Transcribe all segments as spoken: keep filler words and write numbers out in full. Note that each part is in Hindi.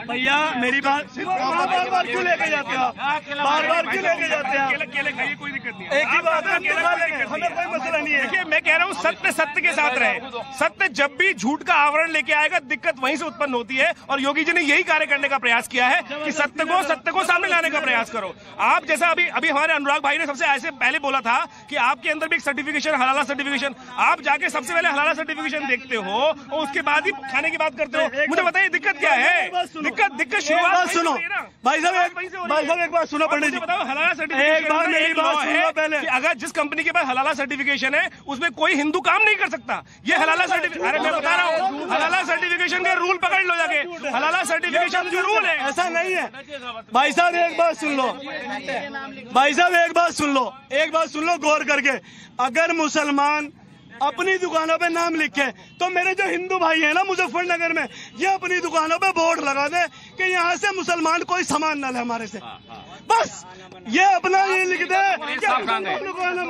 भैया मेरी बात बार बार क्यों लेके जाते हो? बार बार क्यों लेके जाते हैं? केले केले खाइए, कोई दिक्कत नहीं है। एक ही बात है, हमें कोई मसला नहीं है। देखिए, मैं कह रहा हूँ सत्य सत्य के साथ रहे। सत्य जब भी झूठ का आवरण लेके आएगा, दिक्कत वहीं से उत्पन्न होती है। और योगी जी ने यही कार्य करने का प्रयास किया है कि सत्य को सत्य को सामने लाने का प्रयास करो। आप जैसा अभी अभी हमारे अनुराग भाई ने सबसे ऐसे पहले बोला था कि आपके अंदर भी एक सर्टिफिकेशन, हलाला सर्टिफिकेशन, आप जाके सबसे पहले हलाला सर्टिफिकेशन देखते हो और उसके बाद ही खाने की बात करते हो। मुझे बताइए दिक्कत क्या है? दिक्कत दिक्कत शुरुआत सुनो भाई साहब, भाई साहब एक बात सुनो पंडित जी, बताओ हलाला सर्टिफिकेशन एक बार मेरी बात सुनो पहले। अगर जिस कंपनी के पास हलाला सर्टिफिकेशन है उसमें कोई हिंदू काम नहीं कर सकता। ये हलाला सर्टिफिकेशन, अरे मैं बता रहा हूँ, हलाला सर्टिफिकेशन के रूल पकड़ लो जाके। हलाला सर्टिफिकेशन जो रूल है ऐसा नहीं है। भाई साहब एक बात सुन लो, भाई साहब एक बात सुन लो, एक बात सुन लो गौर करके। अगर मुसलमान अपनी दुकानों पे नाम लिखे तो मेरे जो हिंदू भाई हैं ना मुजफ्फरनगर में, ये अपनी दुकानों पे बोर्ड लगा दे कि यहाँ से मुसलमान कोई सामान न ले हमारे से। बस ये अपना ये लिख दे कि अपनी दुकानों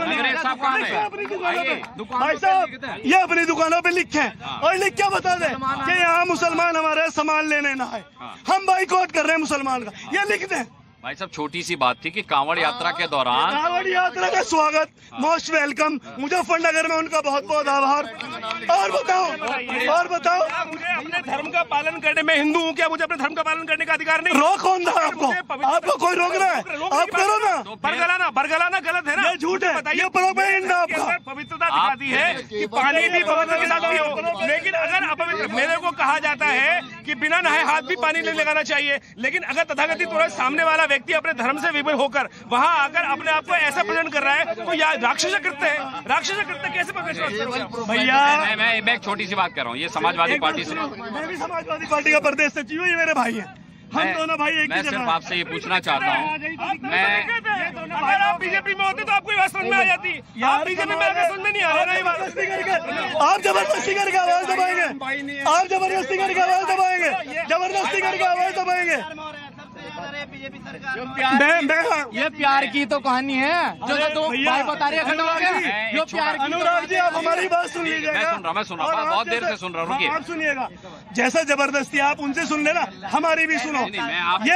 पे, भाई साहब ये अपनी दुकानों पे लिखे और लिख के बता दे कि यहाँ मुसलमान हमारे सामान लेने ना आए, हम बाइकआउट कर रहे हैं मुसलमान का, ये लिख दें। भाई साहब छोटी सी बात थी कि कांवड़ यात्रा के दौरान कांवड़ यात्रा का स्वागत, मोस्ट वेलकम, मुजफ्फरनगर में उनका बहुत बहुत आभार। और बताओ और बताओ मुझे अपने धर्म का पालन करने में हिंदू हूँ, क्या मुझे अपने धर्म का पालन करने का अधिकार नहीं? रोक कौन था आपको? आपको कोई रोक रहा है? आप करो ना। बरगलाना बरगलाना गलत है ना, ये झूठ है, ये प्रोपेगेंडा आपका। पवित्रता दिखाती है कि पानी भी पवित्र के साथ पियो, लेकिन अगर अपवित्र, मेरे को कहा जाता है कि बिना नहाए हाथ भी पानी नहीं लगाना चाहिए, लेकिन अगर तथाकथित थोड़ा सामने वाला व्यक्ति अपने धर्म से विमुख होकर वहां आकर अपने आप को ऐसा प्रेजेंट कर रहा है तो या राक्षस कृत्य है। राक्षस कृत्य कैसे विश्वास भैया? मैं, मैं, मैं एक छोटी सी बात कर रहा हूँ, ये समाजवादी पार्टी से, मैं भी समाजवादी पार्टी का प्रदेश सचिव हूँ, ये मेरे भाई हैं, हम दोनों भाई एक मैं सिर्फ आपसे ये पूछना चाहता हूँ, मैं अगर आप बीजेपी में होते तो आपको बात समझ में आ जाती, आप बीजेपी में आगे समझ में नहीं आ रहा है। आप जबरदस्ती करके आवाज दबाएंगे, आप जबरदस्ती करके आवाज दबाएंगे, जबरदस्ती करके आवाज दबाएंगे। ये प्यार की तो कहानी है जो जो तुम भाई बता रहे हैं। ये प्यार की। अनुराग जी आप हमारी बात सुन लीजिएगा। मैं सुन रहा मैं सुन रहा बहुत देर से सुन रहा हूँ। आप सुनिएगा, जैसा जबरदस्ती आप उनसे सुन लेना, हमारी भी सुनो। ये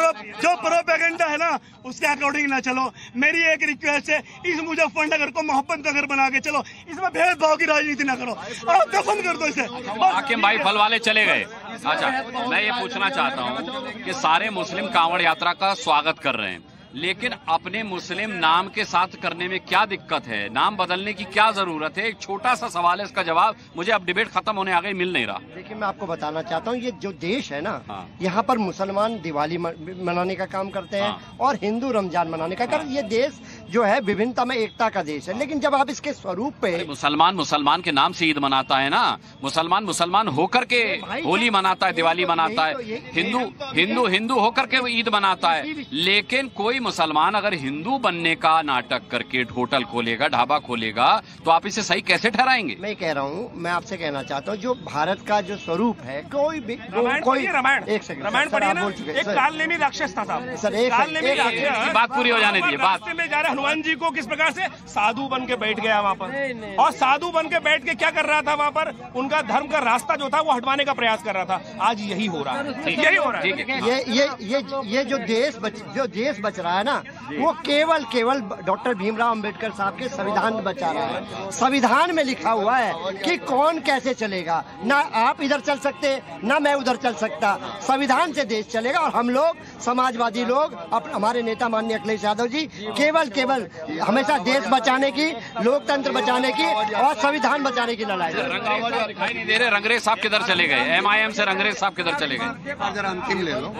जो प्रोपेगेंडा है ना उसके अकॉर्डिंग ना चलो। मेरी एक रिक्वेस्ट है, इस मुजफ्फरनगर को मोहब्बत नगर बना के चलो, इसमें भेदभाव की राजनीति ना करो, आप दफन कर दो इसे। हाकिम भाई फल वाले चले गए। अच्छा मैं ये पूछना चाहता हूँ कि सारे मुस्लिम कांवड़ यात्रा का स्वागत कर रहे हैं, लेकिन अपने मुस्लिम नाम के साथ करने में क्या दिक्कत है? नाम बदलने की क्या जरूरत है? एक छोटा सा सवाल है, इसका जवाब मुझे अब डिबेट खत्म होने आ गई मिल नहीं रहा। देखिए मैं आपको बताना चाहता हूँ, ये जो देश है ना, हाँ। यहाँ पर मुसलमान दिवाली मनाने का काम करते हैं, हाँ। और हिंदू रमजान मनाने का काम। ये देश जो है विभिन्नता में एकता का देश है, लेकिन जब आप इसके स्वरूप पे, मुसलमान मुसलमान के नाम से ईद मनाता है ना, मुसलमान मुसलमान होकर के होली मनाता है, दिवाली मनाता है, हिंदू हिंदू हिंदू होकर के ईद मनाता है। लेकिन कोई मुसलमान अगर हिंदू बनने का नाटक करके होटल खोलेगा, ढाबा खोलेगा, तो आप इसे सही कैसे ठहराएंगे? मैं कह रहा हूँ, मैं आपसे कहना चाहता हूँ, जो भारत का जो स्वरूप है, कोई भी कोई रामायण एक सेकंड रामायण पढ़िए ना, एक काल नेमी राक्षस था साहब, सर एक बात पूरी हो जाने दीजिए। बात में जा रहे हनुमान जी को किस प्रकार से साधु बन के बैठ गया वहाँ पर, और साधु बन के बैठ के क्या कर रहा था वहाँ पर? उनका धर्म का रास्ता जो था वो हटवाने का प्रयास कर रहा था। आज यही हो रहा है, यही हो रहा है। ये ये ये ये जो देश बच जो देश बच रहा है ना, वो केवल केवल डॉक्टर भीमराव अंबेडकर साहब के संविधान बचा रहा है। संविधान में लिखा हुआ है कि कौन कैसे चलेगा, ना आप इधर चल सकते ना मैं उधर चल सकता, संविधान से देश चलेगा। और हम लोग समाजवादी लोग, हमारे नेता माननीय अखिलेश यादव जी, केवल केवल हमेशा देश बचाने की, लोकतंत्र बचाने की और संविधान बचाने की लड़ाई। दिखाई नहीं दे रहे, रंगरेज साहब किधर चले गए? एम आई एम से रंगरेज साहब किधर चले गए? जरा अंतिम ले लो।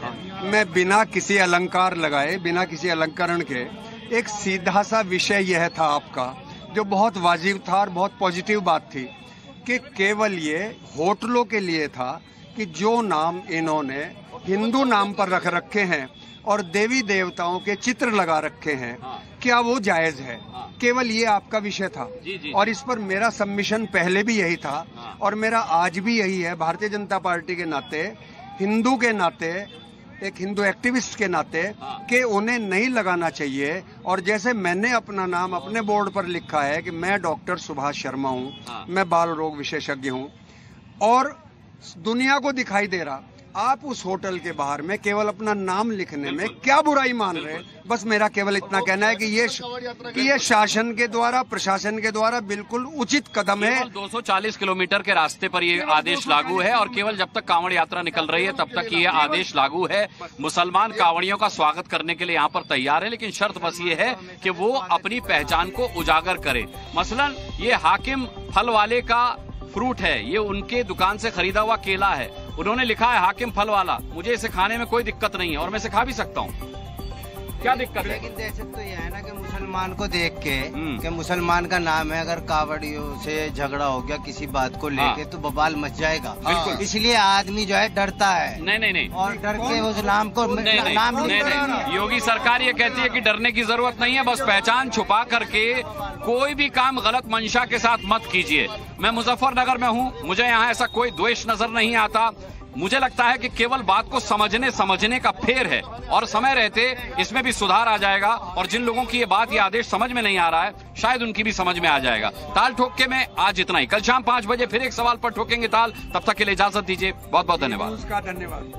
मैं बिना किसी अलंकार लगाए, बिना किसी अलंकरण के, एक सीधा सा विषय यह था आपका जो बहुत वाजिब था और बहुत पॉजिटिव बात थी कि केवल ये होटलों के लिए था कि जो नाम इन्होंने हिंदू नाम पर रख रखे हैं और देवी देवताओं के चित्र लगा रखे हैं, क्या वो जायज है? केवल ये आपका विषय था। जी, जी, और इस पर मेरा सबमिशन पहले भी यही था और मेरा आज भी यही है, भारतीय जनता पार्टी के नाते, हिंदू के नाते, एक हिंदू एक्टिविस्ट के नाते, कि उन्हें नहीं लगाना चाहिए। और जैसे मैंने अपना नाम अपने बोर्ड पर लिखा है कि मैं डॉक्टर सुभाष शर्मा हूँ, मैं बाल रोग विशेषज्ञ हूँ, और दुनिया को दिखाई दे रहा आप उस होटल के बाहर में केवल अपना नाम लिखने में क्या बुराई मान रहे हैं? बस मेरा केवल इतना कहना है कि ये कि ये शासन के द्वारा, प्रशासन के द्वारा बिल्कुल उचित कदम है। दो सौ चालीस किलोमीटर के रास्ते पर ये आदेश लागू है और केवल जब तक कांवड़ यात्रा निकल रही है तब तक ये आदेश लागू है। मुसलमान कांवड़ियों का स्वागत करने के लिए यहाँ पर तैयार है, लेकिन शर्त बस ये है कि वो अपनी पहचान को उजागर करें। मसलन ये हाकिम फल वाले का फ्रूट है, ये उनके दुकान से खरीदा हुआ केला है, उन्होंने लिखा है हाकिम फल वाला, मुझे इसे खाने में कोई दिक्कत नहीं है और मैं इसे खा भी सकता हूँ, क्या दिक्कत है? लेकिन दहशत तो ये है ना कि मुसलमान को देख के कि मुसलमान का नाम है, अगर कावड़ियों से झगड़ा हो गया किसी बात को लेके तो बवाल मच जाएगा। बिल्कुल, इसलिए आदमी जो है डरता है। नहीं नहीं नहीं, और डर के उस नाम को नहीं, नहीं, नाम नहीं, नहीं, योगी सरकार ये कहती है कि डरने की जरूरत नहीं है, बस पहचान छुपा करके कोई भी काम गलत मंशा के साथ मत कीजिए। मैं मुजफ्फरनगर में हूँ, मुझे यहाँ ऐसा कोई द्वेष नजर नहीं आता। मुझे लगता है कि केवल बात को समझने समझने का फेर है और समय रहते इसमें भी सुधार आ जाएगा और जिन लोगों की ये बात, ये आदेश समझ में नहीं आ रहा है, शायद उनकी भी समझ में आ जाएगा। ताल ठोक के मैं आज इतना ही। कल शाम पांच बजे फिर एक सवाल पर ठोकेंगे ताल। तब तक के लिए इजाजत दीजिए। बहुत बहुत धन्यवाद। उसका धन्यवाद।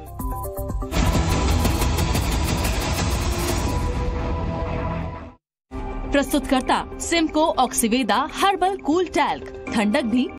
प्रस्तुतकर्ता Simco Oxyveda herbal cool talc, ठंडक भी